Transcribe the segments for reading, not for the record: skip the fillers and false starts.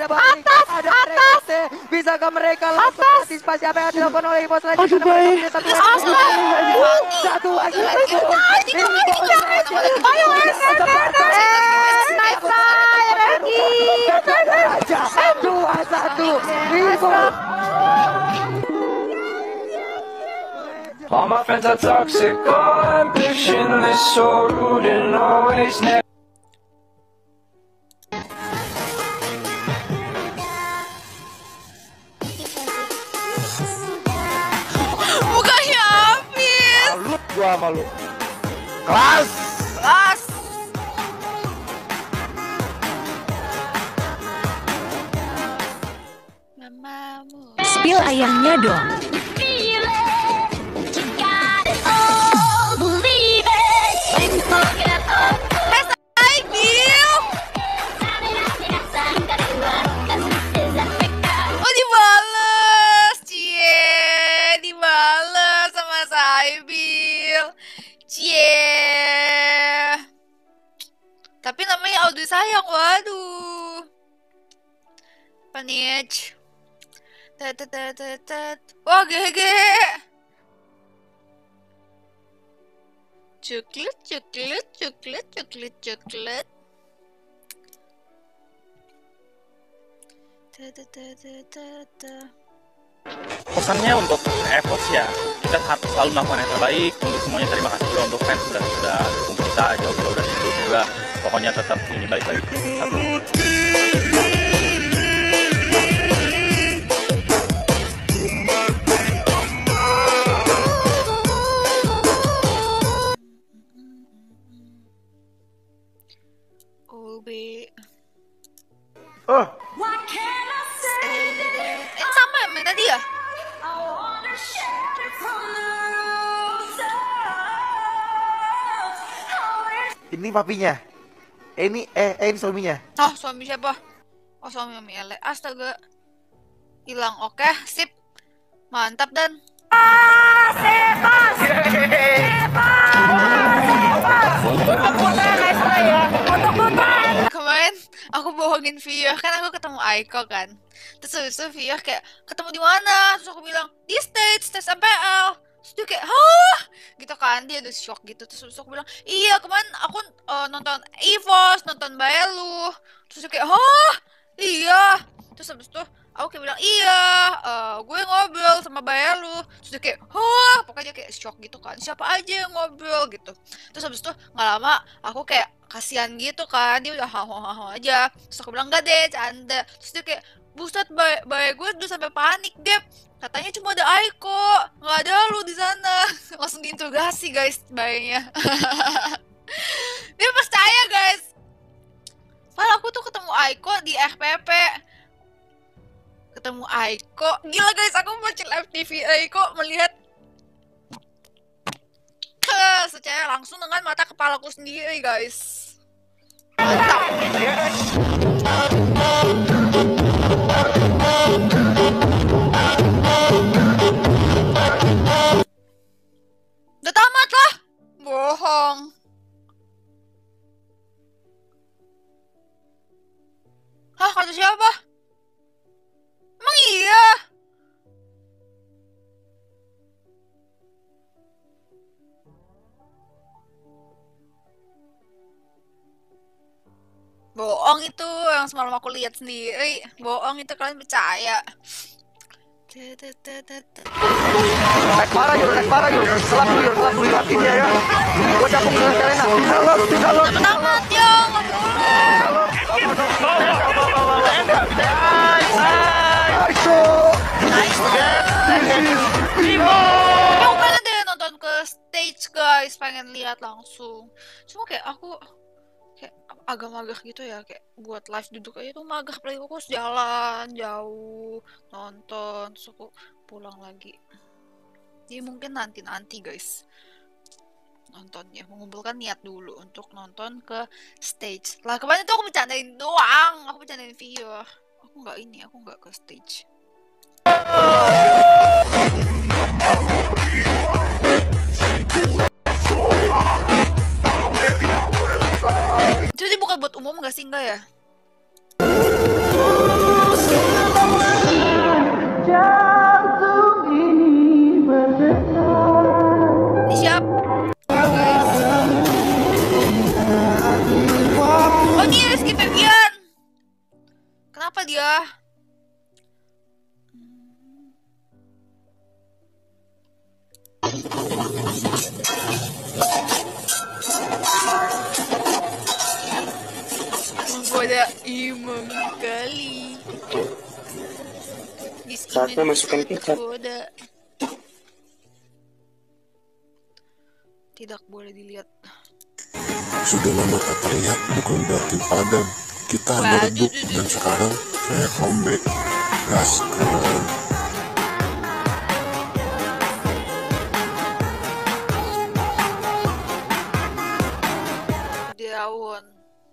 ada Bang Rika, ada RXT. Bisakah mereka langsung antisipasi apa yang dilakukan oleh Ivo selanjutnya? Aduh, baik. Satu lagi. Ayo, Dua satu. Ivo. All my friends are toxic, all ambitionless, so rude and always never. Bukannya habis. Salut gua sama lu. Kelas. Mamamu. Spill ayamnya dong. Oh, dibales, cie, dibales sama Saibil, cie. Tapi namanya Audrey sayang, waduh. Panich. Wah, GG. Coklat. Pesannya untuk EVOS ya, kita harus selalu melakukan yang terbaik untuk semuanya. Terima kasih juga untuk fans sudah dukung kita jauh-jauh dari itu juga. Pokoknya tetap ini balik lagi. Satu. OB. Oh, Sama yang main tadi ya? ini papinya. Ini suaminya. Oh, suami siapa? Oh, suami Mami Ele. Astaga. Hilang. Oke, sip. Mantap dan kemarin aku bohongin Vio kan, aku ketemu Aiko kan. Terus habis itu Vio kayak ketemu di mana? Terus aku bilang di stage MPL. Terus dia kayak hah gitu kan, dia udah shock gitu. Terus habis itu aku bilang iya kemarin aku nonton EVOS, nonton Baelu. Terus dia kayak hah iya. Terus habis itu aku kayak bilang iya gue ngobrol sama Baelu. Terus dia kayak hah, pokoknya dia kayak shock gitu kan, siapa aja yang ngobrol gitu. Terus habis itu nggak lama aku kayak kasihan gitu kan, dia udah haho aja. Terus aku bilang enggak deh, canda. Terus dia kayak buset, bayi gue udah sampai panik deh, katanya cuma ada Aiko, nggak ada lu di sana. Langsung diinterogasi guys bayinya. Dia percaya guys, padahal aku tuh ketemu Aiko di FPP. Ketemu Aiko, gila guys, aku macil FTV Aiko melihat secara langsung dengan mata kepalaku sendiri guys. Mantap. Udah tamat lah. Bohong. Hah, kata siapa? Emang iya? Bohong itu, yang semalam aku lihat sendiri. Bohong itu, kalian percaya. Naik parah yuk. Selap dulu hati dia ya. Gue capung dengan Selena. Tidak lo. Tamat ya, nggak boleh. Aku pengen deh nonton ke stage guys, pengen lihat langsung. Cuma kayak aku kayak agak magah gitu ya, kayak buat live duduk aja tuh magah, apalagi aku harus jalan jauh nonton terus aku pulang lagi. Jadi mungkin nanti guys nontonnya, mengumpulkan niat dulu untuk nonton ke stage. Lah kemarin tuh aku bercandain doang, aku bercandain Vio, aku nggak ke stage. Jadi bukan buat umum nggak sih, enggak ya? lah dia. Menggoda imam kali. Saatnya masukkan kita. Tergoda. Tidak boleh dilihat. Sudah lama tak terlihat, bukan berarti padam. Kita meredup dan sekarang saya comeback. Gaskan. Daun.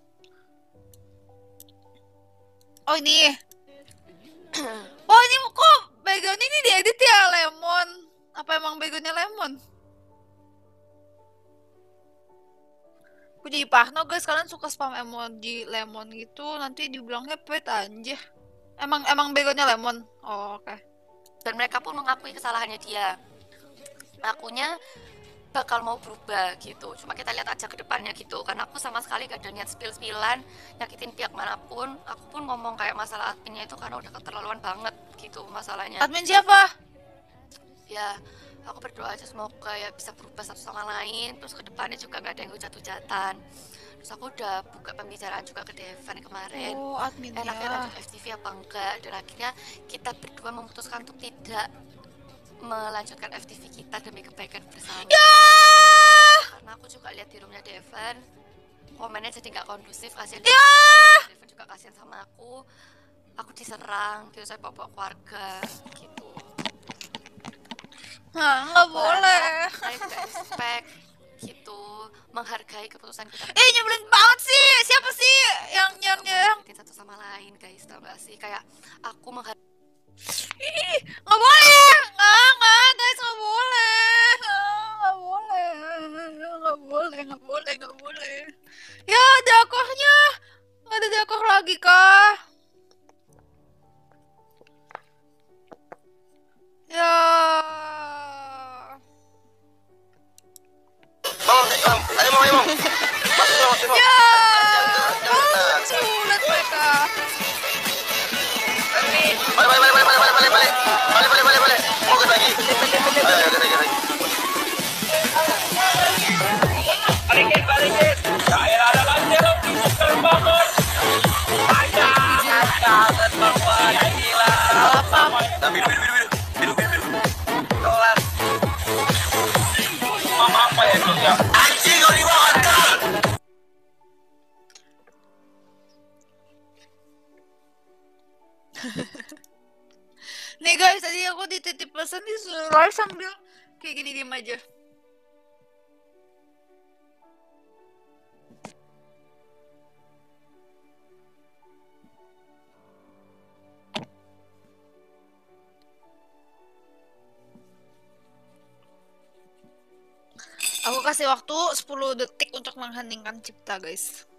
Oh ini. Oh ini kok background ini diedit ya Lemon? Apa emang backgroundnya Lemon? Aku jadi parno guys, kalian suka spam emoji lemon gitu, nanti dibilangnya pet anjir. Emang backgroundnya Lemon? Oh oke. Dan mereka pun mengakui kesalahannya dia. Akunya bakal mau berubah gitu, cuma kita lihat aja ke depannya gitu. Karena aku sama sekali gak ada niat spill-spillan nyakitin pihak manapun. Aku pun ngomong kayak masalah adminnya itu karena udah keterlaluan banget gitu masalahnya. Admin siapa? Ya aku berdoa aja semoga ya bisa berubah satu sama lain, terus ke depannya juga gak ada yang hujat-hujatan. Terus aku udah buka pembicaraan juga ke Devan kemarin, Oh adminnya. enaknya lanjut FTV apa enggak, dan akhirnya kita berdua memutuskan untuk tidak melanjutkan FTV kita demi kebaikan bersama. Karena aku juga lihat di roomnya Devan, komennya jadi nggak kondusif, kasihan. Devan juga kasihan sama aku diserang, gitu saya bawa keluarga gitu. Nah, nggak boleh. Saya juga respect gitu, menghargai keputusan kita. Nyebelin banget sih. Siapa sih yang Nyakitin satu sama lain guys, tau gak sih? Kayak aku menghargai. nggak boleh. Nggak guys, nggak boleh. Nggak boleh. Ya, dakornya. Nggak ada dakor lagi kah? Ya. Ayo, Mam. Masuk. Ya. Sulit mereka. Balik. Mau ke lagi. Ayo, lagi. Balikin. Saya ada banjir, terbangun. Ada terbangun. Gila. Tapi biru. Tolak. Apa ya itu ya? Anjing kau di bawah. Nih guys, tadi aku dititip pesan disuruh live sambil kayak gini diem aja. Aku kasih waktu 10 detik untuk mengheningkan cipta guys.